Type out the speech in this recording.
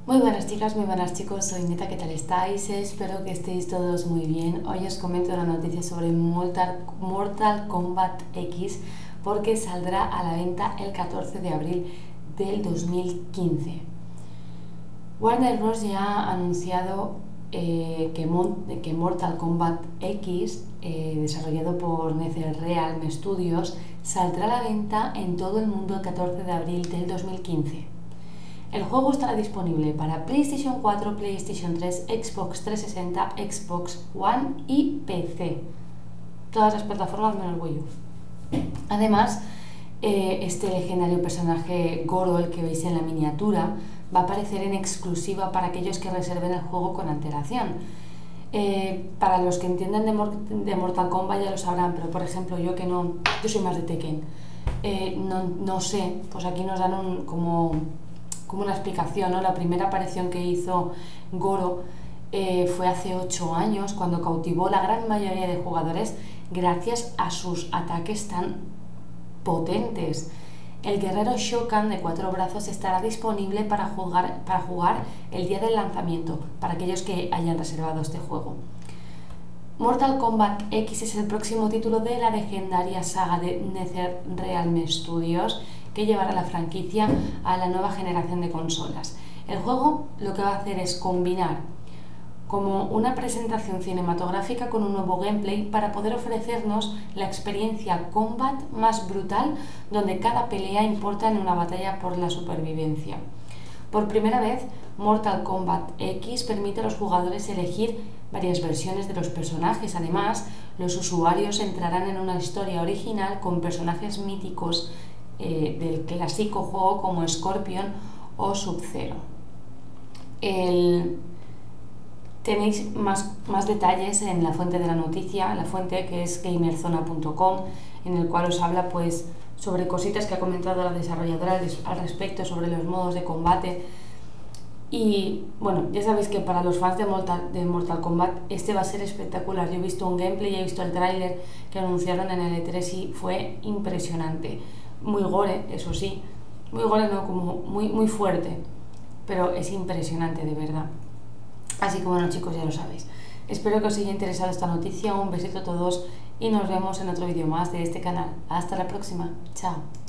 Muy buenas chicas, muy buenas chicos, soy Neta, ¿qué tal estáis? Espero que estéis todos muy bien. Hoy os comento una noticia sobre Mortal Kombat X porque saldrá a la venta el 14 de abril del 2015. Warner Bros. Ya ha anunciado que Mortal Kombat X, desarrollado por NetherRealm Studios, saldrá a la venta en todo el mundo el 14 de abril del 2015. El juego estará disponible para PlayStation 4, PlayStation 3, Xbox 360, Xbox One y PC. Todas las plataformas menos Wii U. Además, este legendario personaje Goro, el que veis en la miniatura, va a aparecer en exclusiva para aquellos que reserven el juego con antelación. Para los que entiendan de Mortal Kombat ya lo sabrán, pero por ejemplo yo que no, yo soy más de Tekken, no sé, pues aquí nos dan como una explicación, ¿no? La primera aparición que hizo Goro fue hace 8 años, cuando cautivó la gran mayoría de jugadores gracias a sus ataques tan potentes. El guerrero Shokan de 4 brazos estará disponible para jugar el día del lanzamiento, para aquellos que hayan reservado este juego. Mortal Kombat X es el próximo título de la legendaria saga de NetherRealm Studios, que llevará la franquicia a la nueva generación de consolas. El juego lo que va a hacer es combinar como una presentación cinematográfica con un nuevo gameplay para poder ofrecernos la experiencia combat más brutal, donde cada pelea importa en una batalla por la supervivencia. Por primera vez, Mortal Kombat X permite a los jugadores elegir varias versiones de los personajes. Además, los usuarios entrarán en una historia original con personajes míticos del clásico juego como Scorpion o Sub-Zero. Tenéis más detalles en la fuente de la noticia, la fuente que es gamerzona.com, en el cual os habla pues sobre cositas que ha comentado la desarrolladora al respecto, sobre los modos de combate. Y bueno, ya sabéis que para los fans de Mortal Kombat este va a ser espectacular. Yo he visto un gameplay, he visto el tráiler que anunciaron en el E3 y fue impresionante. Muy gore, eso sí, muy gore no, como muy fuerte, pero es impresionante de verdad. Así que bueno chicos, ya lo sabéis. Espero que os haya interesado esta noticia, un besito a todos y nos vemos en otro vídeo más de este canal. Hasta la próxima, chao.